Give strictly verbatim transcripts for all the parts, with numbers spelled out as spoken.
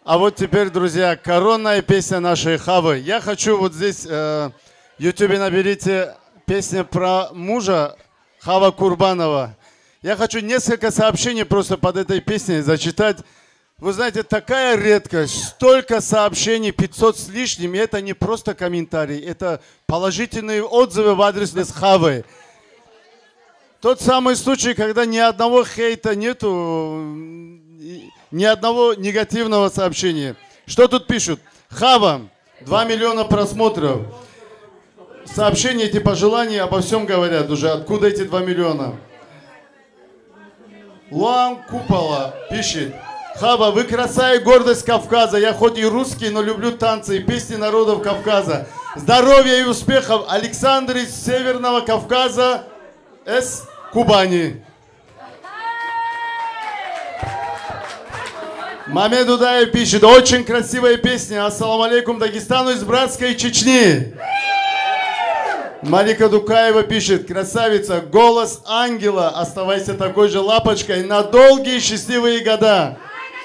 А вот теперь, друзья, коронная песня нашей Хавы. Я хочу вот здесь, э, в Ютубе наберите песня про мужа Хава Курбанова. Я хочу несколько сообщений просто под этой песней зачитать. Вы знаете, такая редкость, столько сообщений, пятьсот с лишним, и это не просто комментарии, это положительные отзывы в адрес Хавы. Тот самый случай, когда ни одного хейта нету, ни одного негативного сообщения. Что тут пишут? Хава, два миллиона просмотров. Сообщения, эти пожелания обо всем говорят уже. Откуда эти два миллиона? Луан Купола пишет. Хава, вы краса и гордость Кавказа. Я хоть и русский, но люблю танцы и песни народов Кавказа. Здоровья и успехов. Александр из Северного Кавказа, С. Кубани. Мамед Удаев пишет. Очень красивая песня. Ассаламу алейкум Дагестану из братской Чечни. Малика Дукаева пишет. Красавица, голос ангела. Оставайся такой же лапочкой на долгие счастливые года.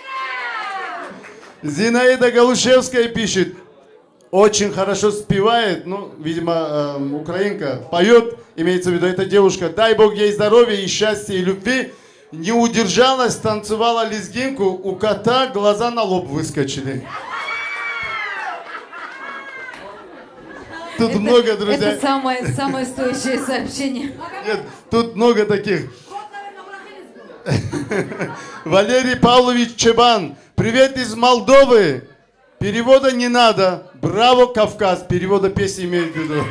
Зинаида Галушевская пишет. Очень хорошо спевает, ну, видимо, э, украинка, поет, имеется в виду эта девушка. Дай Бог ей здоровья и счастья и любви. Не удержалась, танцевала лезгинку, у кота глаза на лоб выскочили. Тут это, много, друзья. Это самое, самое стоящее сообщение. Нет, тут много таких. Валерий Павлович Чебан. Привет из Молдовы. Перевода не надо. Браво, Кавказ. Перевода песни имеет в виду.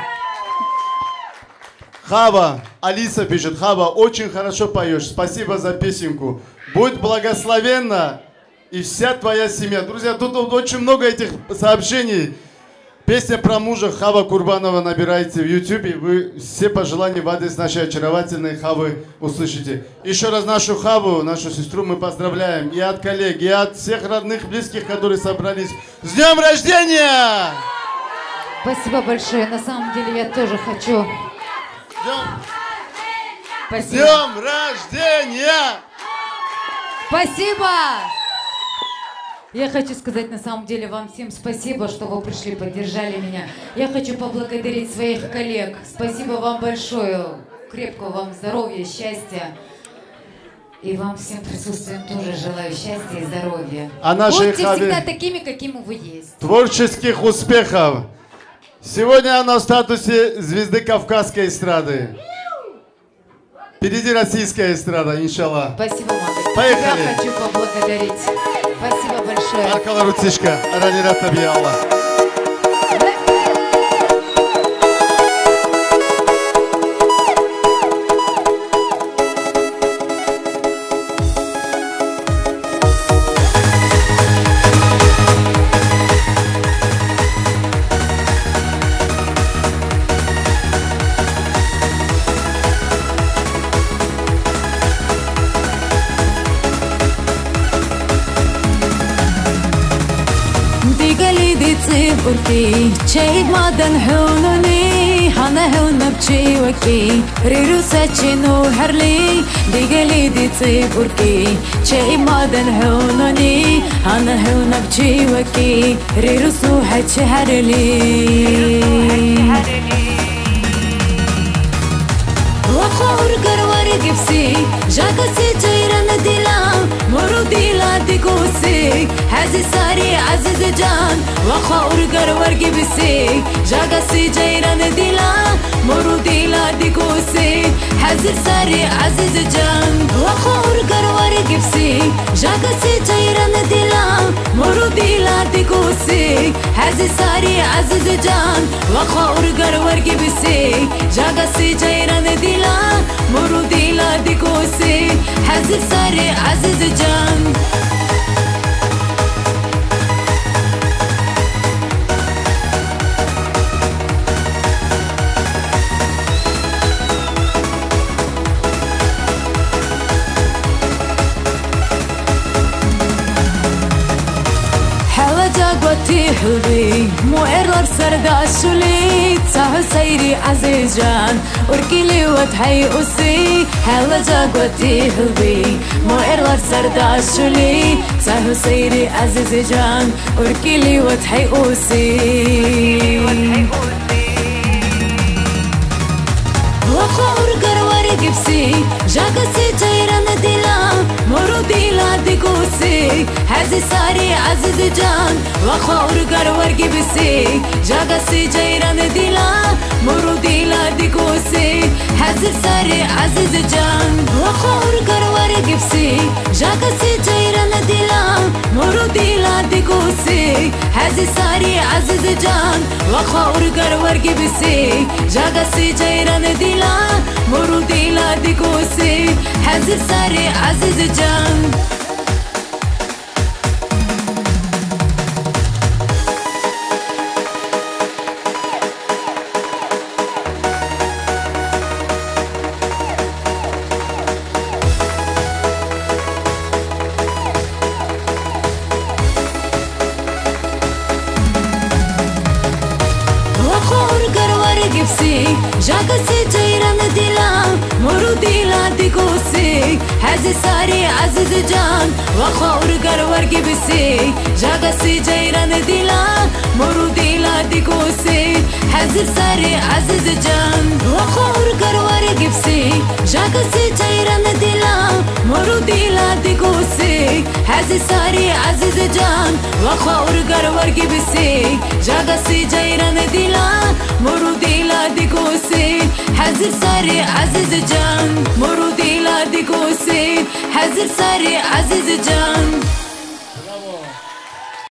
Хава. Алиса пишет. Хава, очень хорошо поешь. Спасибо за песенку. Будь благословенна и вся твоя семья. Друзья, тут очень много этих сообщений. Песня про мужа Хава Курбанова набирайте в Ютубе. Вы все пожелания в адрес нашей очаровательной Хавы услышите. Еще раз нашу Хаву, нашу сестру мы поздравляем. И от коллег, и от всех родных, близких, которые собрались. С днем рождения! Спасибо большое. На самом деле я тоже хочу. С днем рождения! Спасибо! Я хочу сказать на самом деле вам всем спасибо, что вы пришли, поддержали меня. Я хочу поблагодарить своих коллег. Спасибо вам большое. Крепкого вам здоровья, счастья. И вам всем присутствием тоже желаю счастья и здоровья. А нашей Будьте Хаве всегда такими, какими вы есть. Творческих успехов. Сегодня она в статусе звезды кавказской эстрады. Впереди российская эстрада, иншаллах. Спасибо, мама. Поехали. Я хочу поблагодарить. Спасибо большое. Аркала Рутишка, Ранира Таби Аллах. Urki, Chay madan hununi, Hana huna bchi waki, Riru sachinu harli, Digali ditsi urki, Chay madan hununi, Hana huna bchi waki, Riru suhat harli. Wakhur garwar gipsi, Jagasi jayran dilam, Muru dila digusi, Hazi sari aziz jan, Wakhur garwar gipsi, Jagasi jayran dilam, Muru dila digusi, Hazi sari aziz jan, Wakhur garwar gipsi, Jagasi jayran dilam, Muru dila digusi, Hazi sari aziz jan, Wakhur garwar gipsi, Jagasi jayran dilam, Muru dila digusi, Hazi sari aziz jan. Jagwati hulbi, mu'erlar sardashuli, Tahu sayri aziz jan, Urkili wat hay usi, Hela jagwati hulbi, mu'erlar sardashuli, سهو سيري عزيز جان وركلي وتحي أوسي وخور قروار قبسي جاكسي جيران ديلا مرو ديلا ديكوسي هزي ساري عزيز جان وخور قروار قبسي جاكسي جيران ديلا مرو ديلا ديكوسي هزي ساري عزيز جان وخور قروار قبسي جاكسي جيران ديلا مرو ديلا ديكوسي هزي ساري عزيز جان وخور قروار قبسي جاكسي جيران ديلا مرو ديلا ديكوسي حزر ساري عزيز جان وخور قروار قبسي جاكسي جيران ديلا مرو ديلا ديكوسي هزي ساري عزيز جان وخور قروار قبسي جاكسي جيران ديلا مرو ديلا ديكوسي هزي ساري عزيز جان وخور قروار قبسي جاكسي جيران ديلا مرو ديلا ديكوسي هزي ساري عزيز جان وخور قروار قبسي جاكسي جيران ديلا مرو ديلا ديكوسي حزر ساري عزيز جان مرو ديلا ديكوسي حزر ساري عزيز جان.